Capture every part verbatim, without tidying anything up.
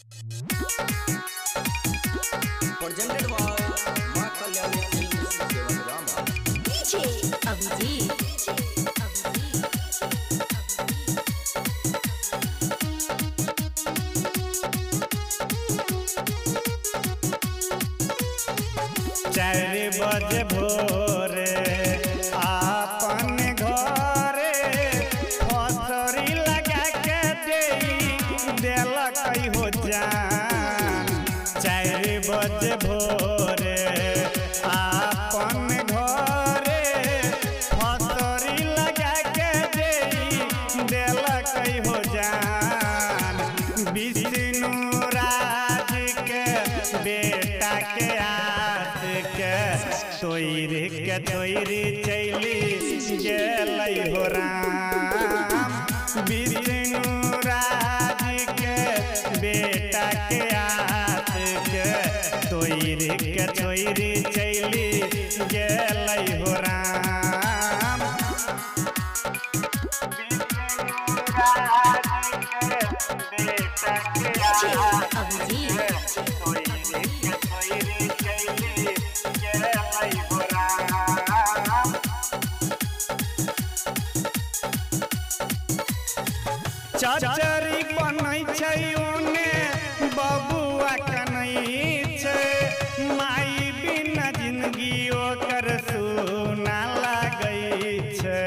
Presented by Maa Kalyani films Kewatgama. DJ Abhijeet चार बजे भोरे आपन घरे फसरी लगा के दे देलक हो जान। चार बजे भोरे आपन घरे फसरी लगा के दे देलक हो जान। विष्णु राज के बेटा के आस के तोरी के तोरी चली गेलै हो राम। विष्णु राज के बेटा के आस के तोरी के तोरी चली गेलै हो राम। विष्णु राज के बेटा के आस चचरी बनै छै ओने बबुआ कनै छै। माई बिना जिंदगी ओकर सुना लागै छै।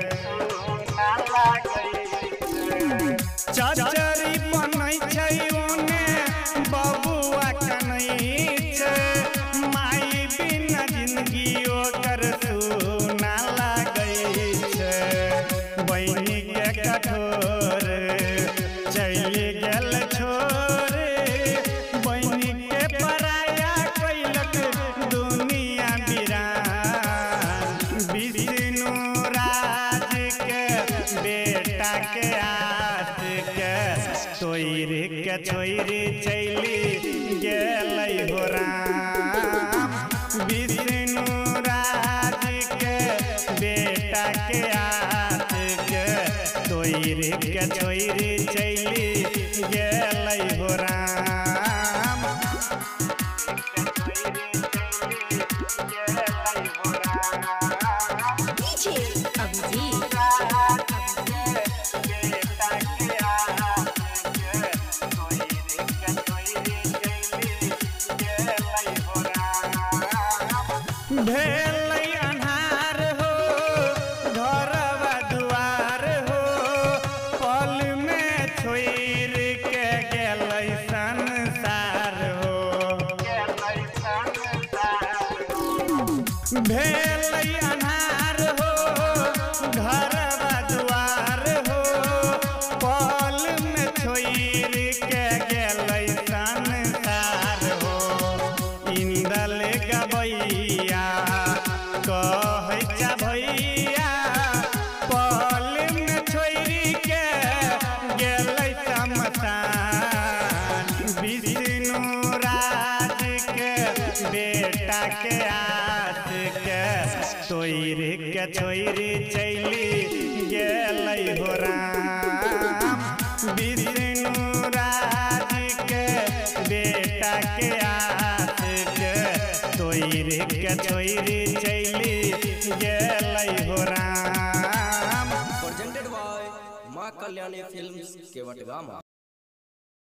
चचरी बनै छै ओने बबुआ कनै छै। माई बिना जिंदगी ओकर सुना लागै छै। बहिनी के कठोर चली गेल छोरे बहिनी के पराया कैलक दुनिया बिरान। विष्णु राज के बेटा के आस के तोरी के छोरी चली गेलै हो राम। विष्णु राज के बेटा के आस के तोरी के छोरी चली गेलै हो राम। डीजे अभिजीत भेलै अन्हार हो घरवा दुआर हो पल में छोड़ के गेलै संसार हो। भेलै अन्हार हो घरवा दुआर हो पल में छोड़ के गेलै संसार हो। इंदल गबैया कहै छ भैया पल में छोड़ के गेलै शमशान। विष्णु राज के बेटा के आस के तोरी के छोरी चली गेलै हो राम। विष्णु राज के बेटा के आस के तोरी के छोरी चली गेलै हो Ram. Presented by Maa Kalyani films Kewatgama.